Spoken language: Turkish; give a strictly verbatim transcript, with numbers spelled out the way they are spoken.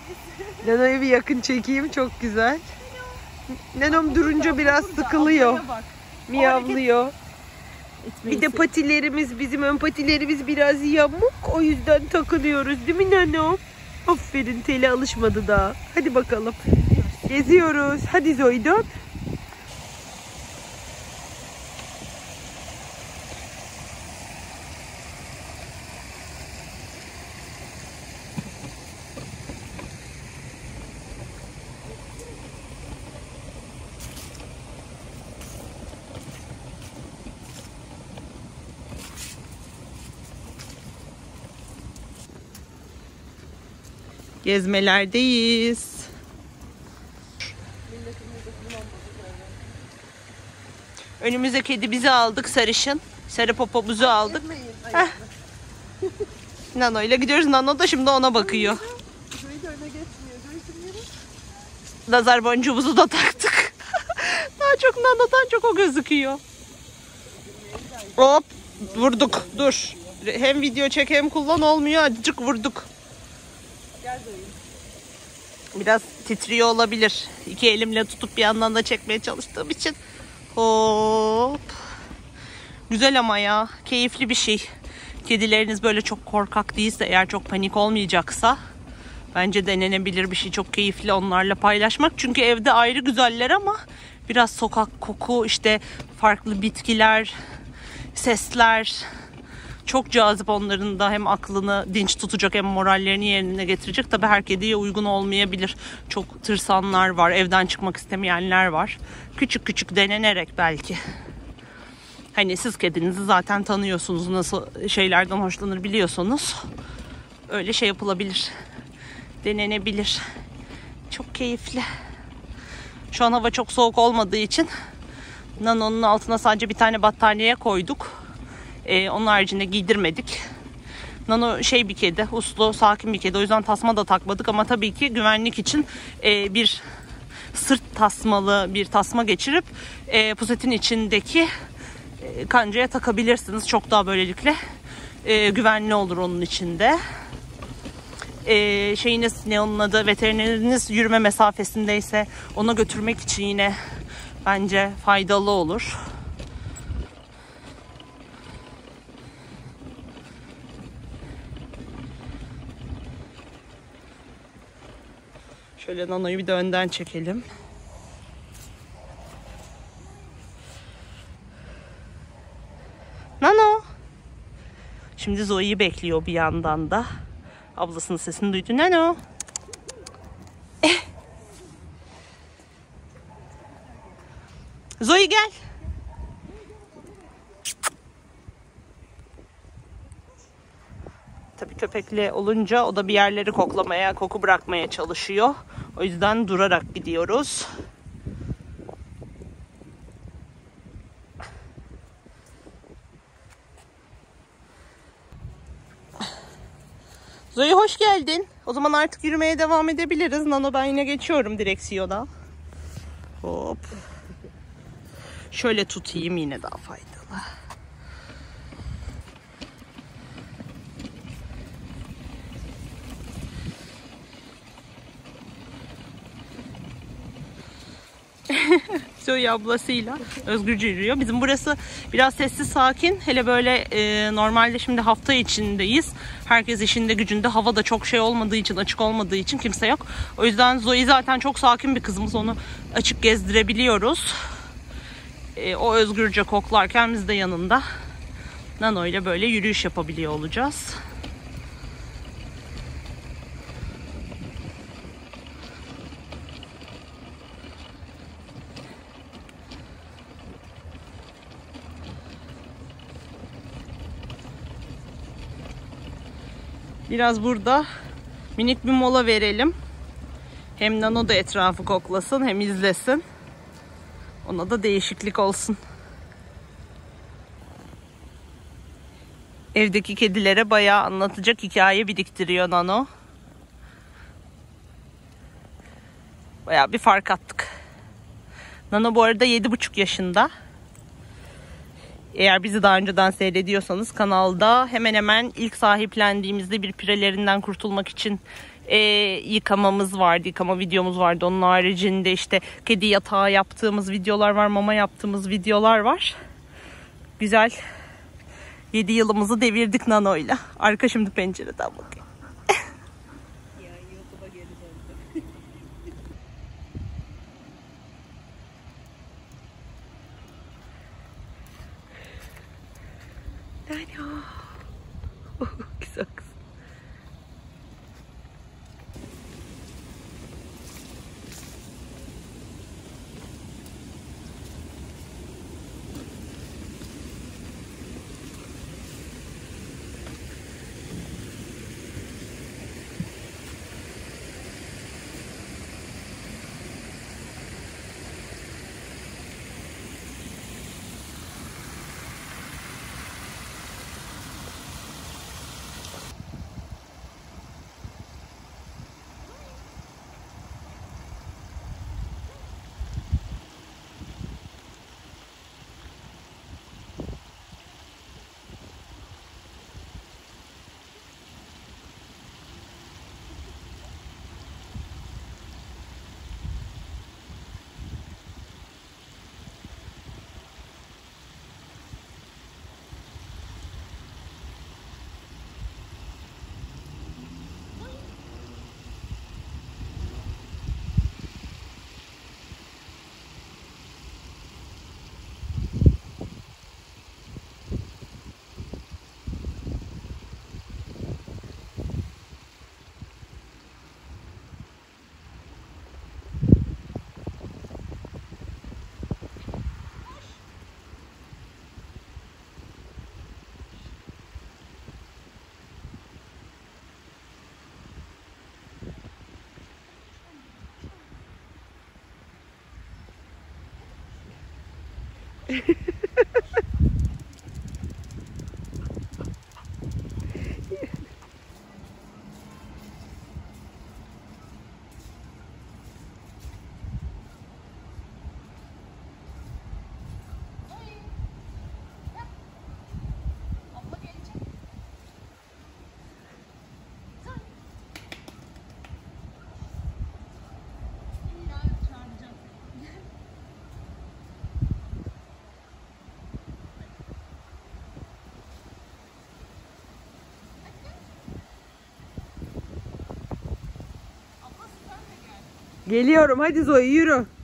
Nano'yu bir yakın çekeyim, çok güzel. Nanom durunca biraz sıkılıyor. Miyavlıyor. Bir de patilerimiz, bizim ön patilerimiz biraz yamuk. O yüzden takılıyoruz değil mi Nano? Aferin, tele alışmadı daha. Hadi bakalım. Geziyoruz. Hadi Zoe dön. Gezmelerdeyiz. Önümüze kedi bizi aldık, sarışın. Sarı popomuzu aldık. Nano ile gidiyoruz. Nano da şimdi ona bakıyor. Nazar boncuğumuzu da taktık. Daha çok Nano'dan çok o gözüküyor. Hop, vurduk. Dur. Hem video çek hem kullan, olmuyor. Azıcık vurduk. Biraz titriyor olabilir. İki elimle tutup bir yandan da çekmeye çalıştığım için. Hop. Güzel ama ya. Keyifli bir şey. Kedileriniz böyle çok korkak değilse, eğer çok panik olmayacaksa bence denenebilir bir şey. Çok keyifli onlarla paylaşmak. Çünkü evde ayrı güzeller ama biraz sokak koku, işte farklı bitkiler, sesler çok cazip, onların da hem aklını dinç tutacak hem morallerini yerine getirecek. Tabii her kediye uygun olmayabilir. Çok tırsanlar var, evden çıkmak istemeyenler var. Küçük küçük denenerek belki. Hani siz kedinizi zaten tanıyorsunuz, nasıl şeylerden hoşlanır biliyorsunuz. Öyle şey yapılabilir. Denenebilir. Çok keyifli. Şu an hava çok soğuk olmadığı için Nano'nun altına sadece bir tane battaniye koyduk. Ee, onun haricinde giydirmedik. Nano şey bir kedi, uslu, sakin bir kedi. O yüzden tasma da takmadık ama tabii ki güvenlik için e, bir sırt tasmalı bir tasma geçirip e, pusetin içindeki e, kancaya takabilirsiniz. Çok daha böylelikle e, güvenli olur onun içinde. E, şeyiniz, ne onun adı, veterineriniz yürüme mesafesindeyse ona götürmek için yine bence faydalı olur. Şöyle Nano'yu bir de önden çekelim. Nano. Şimdi Zoe'yi bekliyor bir yandan da. Ablasının sesini duydu. Nano. Eh. Zoe gel. Tabii köpekli olunca o da bir yerleri koklamaya, koku bırakmaya çalışıyor. O yüzden durarak gidiyoruz. Zoe hoş geldin. O zaman artık yürümeye devam edebiliriz. Nano, ben yine geçiyorum direksiyona. Hop. Şöyle tutayım, yine daha faydalı. Zoe ablasıyla özgürce yürüyor. Bizim burası biraz sessiz, sakin. Hele böyle e, normalde şimdi hafta içindeyiz. Herkes işinde gücünde. Hava da çok şey olmadığı için, açık olmadığı için kimse yok. O yüzden Zoe zaten çok sakin bir kızımız. Onu açık gezdirebiliyoruz. E, o özgürce koklarken biz de yanında Nano ile böyle yürüyüş yapabiliyor olacağız. Biraz burada minik bir mola verelim. Hem Nano da etrafı koklasın hem izlesin. Ona da değişiklik olsun. Evdeki kedilere bayağı anlatacak hikaye biriktiriyor Nano. Bayağı bir fark attık. Nano bu arada yedi buçuk yaşında. Eğer bizi daha önceden seyrediyorsanız kanalda hemen hemen ilk sahiplendiğimizde bir pirelerinden kurtulmak için e, yıkamamız vardı. Yıkama videomuz vardı. Onun haricinde işte kedi yatağı yaptığımız videolar var. Mama yaptığımız videolar var. Güzel. yedi yılımızı devirdik Nano'yla. Arka şimdi pencereden bakıyor. Nano. Güzel kız. Geliyorum, hadi Zoe yürü.